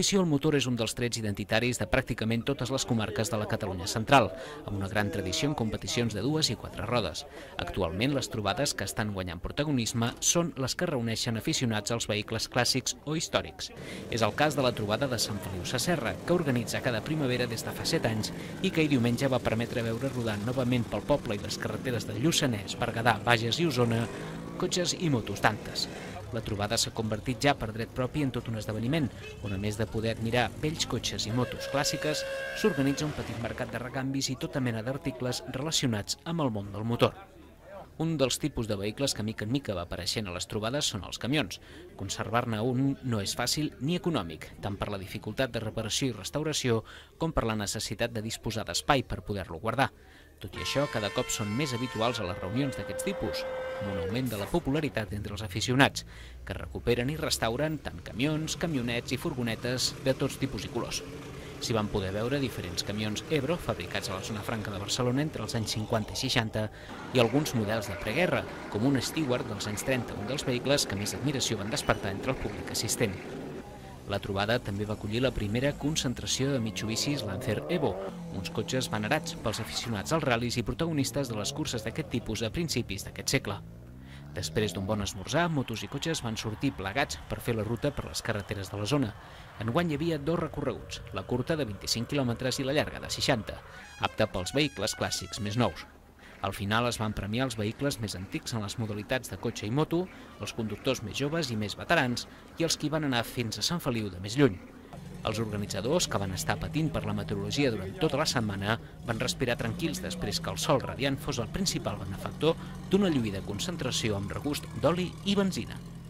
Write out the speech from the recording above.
L'afició al motor és un dels trets identitaris de pràcticament totes les comarques de la Catalunya central, amb una gran tradició en competicions de 2 i 4 rodes. Actualment, les trobades que estan guanyant protagonisme són les que reuneixen aficionats als vehicles clàssics o històrics. És el cas de la trobada de Sant Feliu Sasserra, que organitza cada primavera des de fa 7 anys i que ahir diumenge va permetre veure rodant novament pel poble i les carreteres de Lluçanès, Berguedà, Bages i Osona cotxes i motos tantes. La trobada s'ha convertit ja per dret propi en tot un esdeveniment, on a més de poder admirar vells cotxes i motos clàssiques, s'organitza un petit mercat de recanvis i tota mena d'articles relacionats amb el món del motor. Un dels tipus de vehicles que mica en mica va apareixent a les trobades són els camions. Conservar-ne un no és fàcil ni econòmic, tant per la dificultat de reparació i restauració com per la necessitat de disposar d'espai per poder-lo guardar. Tot i això, cada cop són més habituals a les reunions d'aquests tipus, amb un augment de la popularitat entre els aficionats, que recuperen i restauren tant camions, camionets i furgonetes de tots tipus i colors. S'hi van poder veure diferents camions Ebro, fabricats a la zona franca de Barcelona entre els anys 50 i 60, i alguns models de preguerra, com un Stewart dels anys 30, un dels vehicles que més admiració van despertar entre el públic assistent. La trobada també va acollir la primera concentració de Mitsubishis Lancer Evo, uns cotxes venerats pels aficionats als ral·lis i protagonistes de les curses d'aquest tipus a principis d'aquest segle. Després d'un bon esmorzar, motos i cotxes van sortir plegats per fer la ruta per les carreteres de la zona. Enguany hi havia 2 recorreguts, la curta de 25 quilòmetres i la llarga de 60, apta pels vehicles clàssics més nous. Al final es van premiar els vehicles més antics en les modalitats de cotxe i moto, els conductors més joves i més veterans i els que hi van anar fins a Sant Feliu de més lluny. Els organitzadors, que van estar patint per la meteorologia durant tota la setmana, van respirar tranquils després que el sol radiant fos el principal benefactor d'una lluïda concentració amb regust d'oli i benzina.